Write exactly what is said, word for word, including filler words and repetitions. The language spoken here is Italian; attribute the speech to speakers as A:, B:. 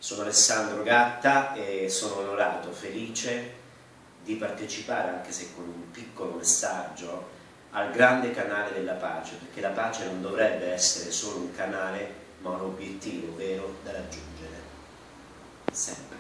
A: Sono Alessandro Gatta e sono onorato, felice di partecipare, anche se con un piccolo messaggio, al Grande Canale della Pace, perché la pace non dovrebbe essere solo un canale, ma un obiettivo vero da raggiungere sempre.